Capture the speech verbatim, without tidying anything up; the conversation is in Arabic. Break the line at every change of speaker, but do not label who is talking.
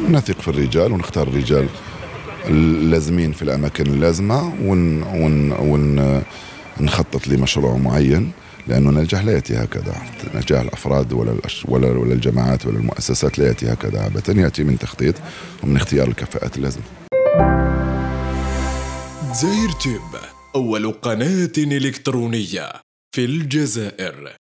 نثق في الرجال ونختار الرجال اللازمين في الأماكن اللازمة، ون ون ون نخطط لمشروع معين، لأنه النجاح لا يأتي هكذا. نجاح الأفراد ولا ولا ولا الجماعات ولا المؤسسات لا يأتي هكذا عبثا، يأتي من تخطيط ومن اختيار الكفاءات اللازمة.
دزاير تيوب، أول قناة إلكترونية في الجزائر.